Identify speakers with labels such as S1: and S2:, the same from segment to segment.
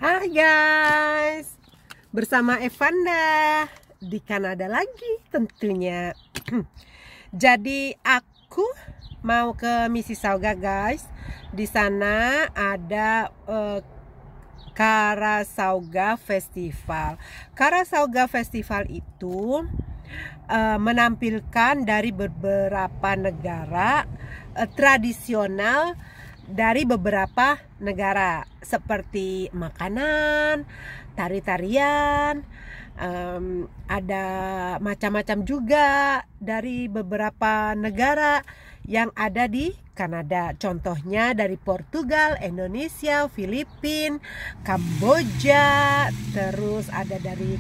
S1: Hai guys, bersama Evanda di Kanada lagi tentunya. Jadi aku mau ke Mississauga guys. Di sana ada Karasauga Festival. Karasauga Festival itu menampilkan dari beberapa negara tradisional dari beberapa negara, seperti makanan, tari-tarian, ada macam-macam juga dari beberapa negara yang ada di Kanada. Contohnya dari Portugal, Indonesia, Filipina, Kamboja, terus ada dari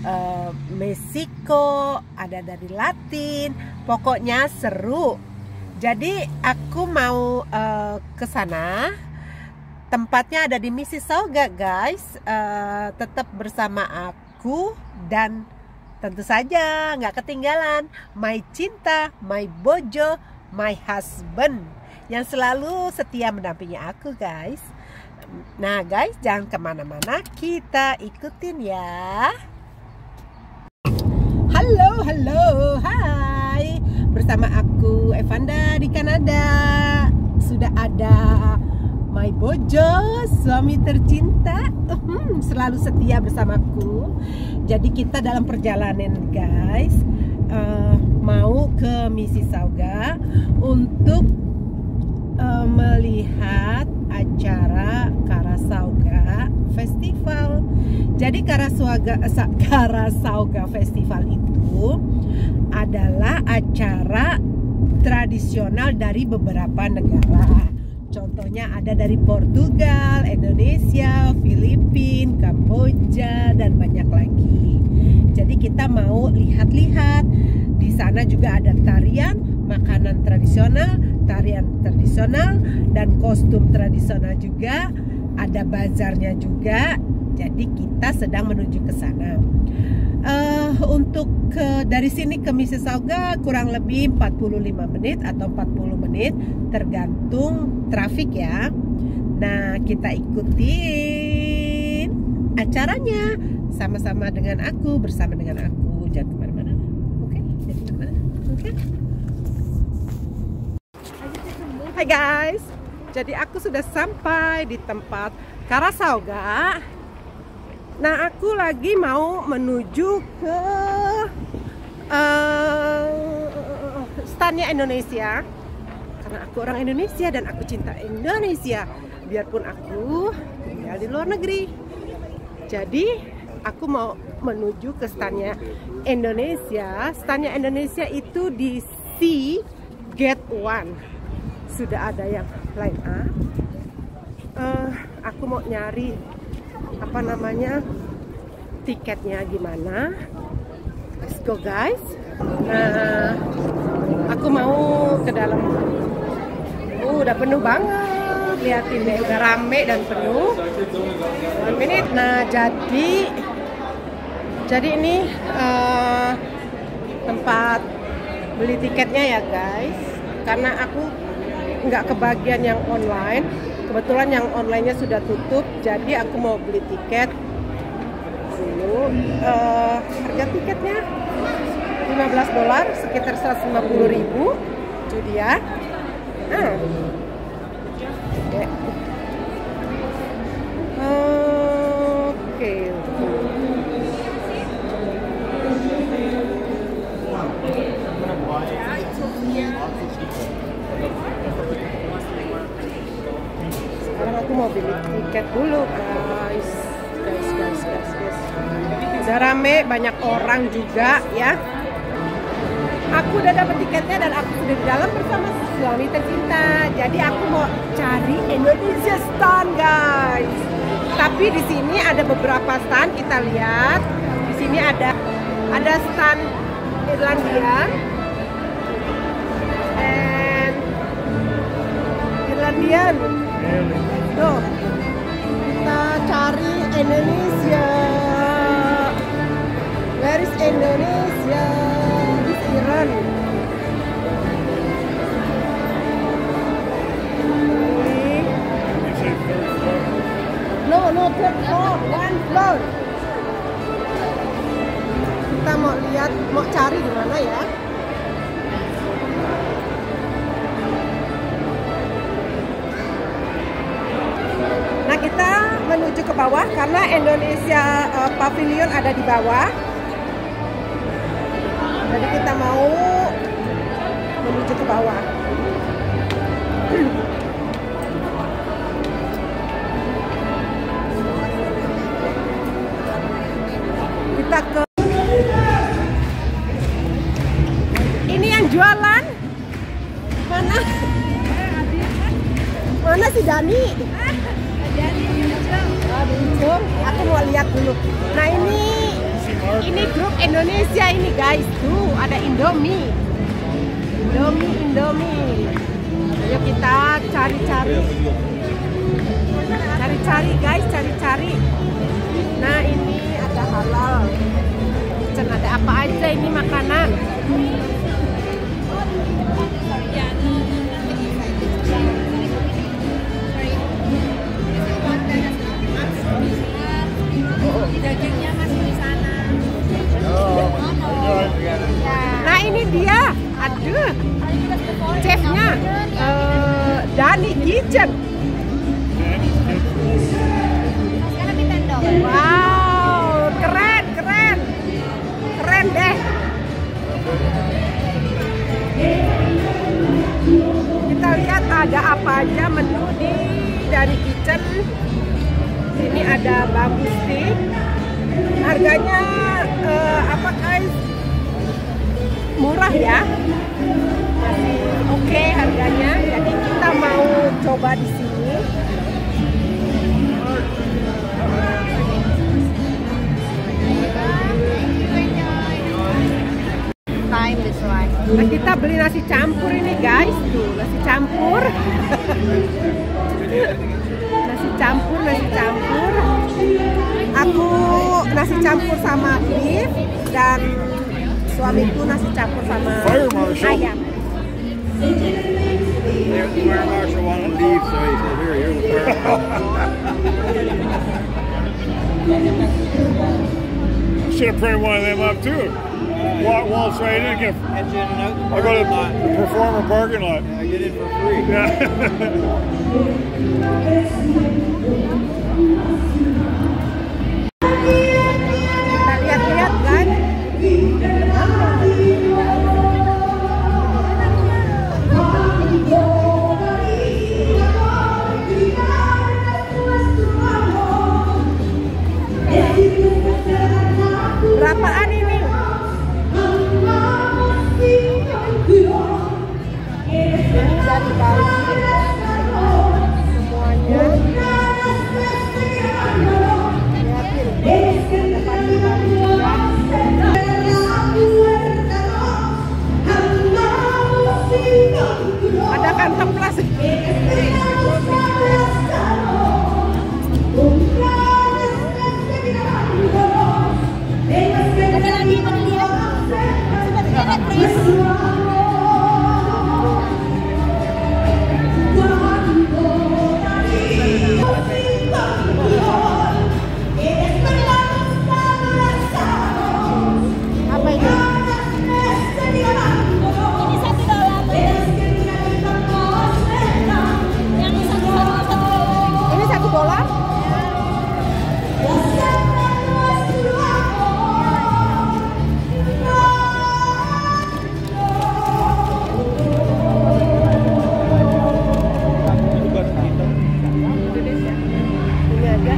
S1: Meksiko, ada dari Latin. Pokoknya seru. Jadi aku mau ke sana. Tempatnya ada di Mississauga guys. Tetap bersama aku dan tentu saja nggak ketinggalan my cinta, my bojo, my husband yang selalu setia mendampingi aku guys. Nah guys, jangan kemana-mana, kita ikutin ya. Halo, hai. Bersama aku Evanda di Kanada. Sudah ada my bojo, suami tercinta, selalu setia bersamaku. Jadi kita dalam perjalanan guys, mau ke Mississauga untuk melihat acara Karasauga Festival. Jadi Karasauga Festival itu adalah acara tradisional dari beberapa negara. Contohnya ada dari Portugal, Indonesia, Filipina, Kamboja, dan banyak lagi. Jadi kita mau lihat-lihat. Di sana juga ada tarian, makanan tradisional, tarian tradisional, dan kostum tradisional juga. Ada bazarnya juga. Jadi kita sedang menuju ke sana. Dari sini ke Mississauga kurang lebih 45 menit atau 40 menit tergantung trafik ya. Nah, kita ikutin acaranya sama-sama dengan aku, bersama dengan aku. Jangan kemana-mana. Oke? Jadi kemana? Oke? Hai guys, jadi aku sudah sampai di tempat Karasauga. Nah, aku lagi mau menuju ke standnya Indonesia. Karena aku orang Indonesia dan aku cinta Indonesia. Biarpun aku tinggal di luar negeri. Jadi, aku mau menuju ke standnya Indonesia. Standnya Indonesia itu di C Gate 1. Sudah ada yang line up. Aku mau nyari tiketnya gimana. Let's go guys. Nah, aku mau ke dalam. Udah penuh banget, liatin deh, udah rame dan penuh. 1 menit. Nah, jadi ini tempat beli tiketnya ya guys. Karena aku nggak kebagian yang online. Kebetulan yang online-nya sudah tutup, jadi aku mau beli tiket dulu. Harga tiketnya $15, sekitar 150.000. Itu dia. Oke. Sekarang aku mau beli tiket dulu guys. Udah rame, banyak orang juga ya. Aku udah dapat tiketnya dan aku sudah di dalam bersama suami tercinta. Jadi aku mau cari Indonesia stand guys. Tapi di sini ada beberapa stand, kita lihat. Di sini ada stand Irlandia. Irlandian. Tuh, kita cari Indonesia. Where is Indonesia? This Iran. No, third floor, one floor. Kita mau lihat, mau cari di mana ya? Nah, kita menuju ke bawah karena Indonesia Pavilion ada di bawah. Jadi kita mau menuju ke bawah. Kita ke ini yang jualan mana? Mana si Dani? Aku mau lihat dulu. Nah, ini grup Indonesia ini guys. Tuh ada Indomie. Ayo kita cari-cari guys, cari-cari. Nah, ini ada halal. Ada apa aja ini makanan?
S2: Dagingnya masih di sana.
S1: Nah, ini dia. Aduh, chefnya Dani Kitchen. Wow, keren deh. Kita lihat ada apa aja menu di Dani Kitchen. Ini ada bambu stick. Harganya apa guys? Murah ya. Masih oke harganya. Jadi kita mau coba di sini. Nah, kita beli nasi campur ini guys. Tuh, nasi campur. nasi campur. Aku nasi campur sama beef dan suamiku nasi campur sama ayam.
S3: The fire marshal wanted to leave, so he said, "Here, you're the fire marshal."
S4: Should have printed one of them up too. Waltz right in again.
S3: Get you in and out the
S4: I go to
S3: parking lot.
S4: the performer parking lot.
S3: Yeah, get in for free.
S4: Yeah.
S1: Kita lihat-lihat kan. Berapaan ini? Ini dari Bali semuanya. Lihatin, ada padi Bali juga. Ada kantong plastik.
S2: Ada lagi mau dilihat? Sebentar, please.
S1: Apa ini?
S2: Ini $1. Yang satu.
S1: Ini $1? Ini aja.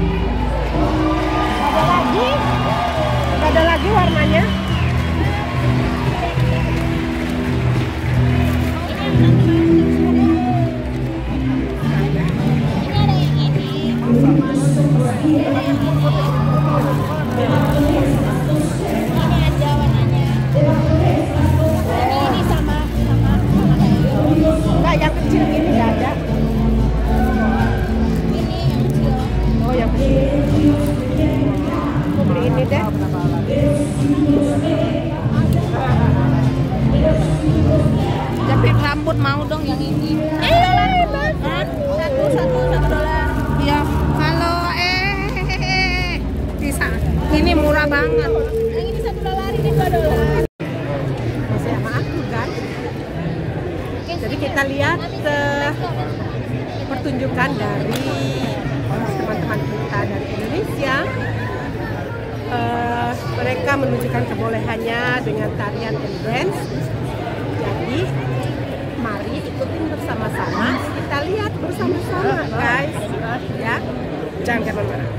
S1: Ada lagi warnanya.
S2: Ini ada yang ini. Ini aja warnanya. Ini sama kayak
S1: Enggak, yang kecil ini nggak ada.
S2: ini yang kecil.
S1: Oh, yang kecil. Aku beli ini deh.
S2: Jepit rambut mau dong yang ini. $1. Iya. Halo, Ini murah banget. Yang ini $1, ini $2.
S1: Masih sama aku kan. Jadi kita lihat pertunjukan dari teman-teman kita dari Indonesia. Mereka menunjukkan kebolehannya dengan tarian and dance. Jadi mari ikutin bersama-sama, kita lihat bersama-sama guys, ya, jangan kemana-mana.